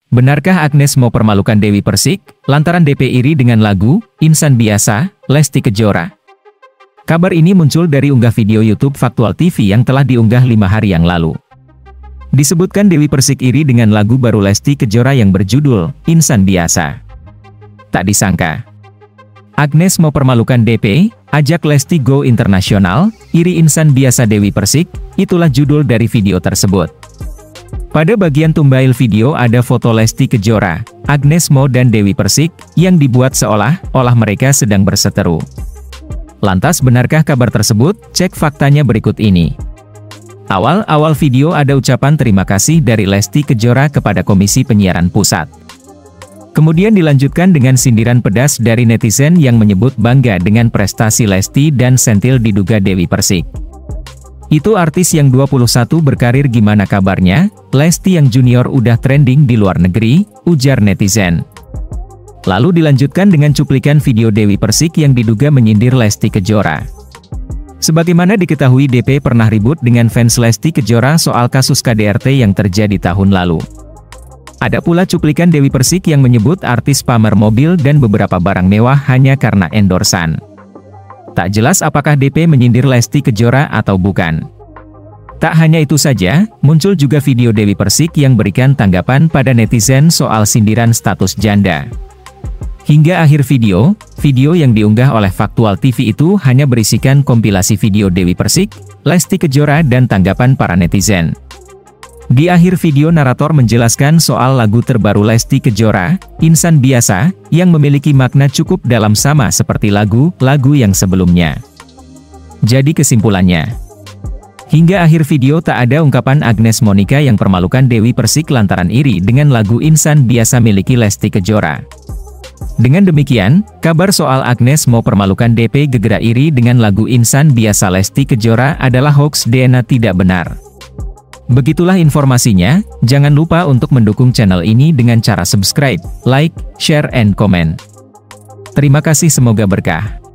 Benarkah Agnes mau permalukan Dewi Persik, lantaran DP iri dengan lagu Insan Biasa, Lesti Kejora? Kabar ini muncul dari unggah video YouTube Faktual TV yang telah diunggah 5 hari yang lalu. Disebutkan Dewi Persik iri dengan lagu baru Lesti Kejora yang berjudul Insan Biasa. Tak disangka, Agnes mau permalukan DP, ajak Lesti go internasional, iri insan biasa Dewi Persik, itulah judul dari video tersebut. Pada bagian thumbnail video ada foto Lesti Kejora, Agnes Mo dan Dewi Persik, yang dibuat seolah-olah mereka sedang berseteru. Lantas benarkah kabar tersebut? Cek faktanya berikut ini. Awal-awal video ada ucapan terima kasih dari Lesti Kejora kepada Komisi Penyiaran Pusat. Kemudian dilanjutkan dengan sindiran pedas dari netizen yang menyebut bangga dengan prestasi Lesti dan sentil diduga Dewi Persik. Itu artis yang 21 berkarir gimana kabarnya, Lesti yang junior udah trending di luar negeri, ujar netizen. Lalu dilanjutkan dengan cuplikan video Dewi Persik yang diduga menyindir Lesti Kejora. Sebagaimana diketahui DP pernah ribut dengan fans Lesti Kejora soal kasus KDRT yang terjadi tahun lalu. Ada pula cuplikan Dewi Persik yang menyebut artis pamer mobil dan beberapa barang mewah hanya karena endorsan. Tak jelas apakah DP menyindir Lesti Kejora atau bukan. Tak hanya itu saja, muncul juga video Dewi Persik yang berikan tanggapan pada netizen soal sindiran status janda. Hingga akhir video yang diunggah oleh Faktual TV itu hanya berisikan kompilasi video Dewi Persik, Lesti Kejora dan tanggapan para netizen. Di akhir video narator menjelaskan soal lagu terbaru Lesti Kejora, Insan Biasa, yang memiliki makna cukup dalam sama seperti lagu-lagu yang sebelumnya. Jadi kesimpulannya, hingga akhir video tak ada ungkapan Agnes Monica yang permalukan Dewi Persik lantaran iri dengan lagu Insan Biasa miliki Lesti Kejora. Dengan demikian, kabar soal Agnes mau permalukan DP gegera iri dengan lagu Insan Biasa Lesti Kejora adalah hoax DNA tidak benar. Begitulah informasinya, jangan lupa untuk mendukung channel ini dengan cara subscribe, like, share and comment. Terima kasih, semoga berkah.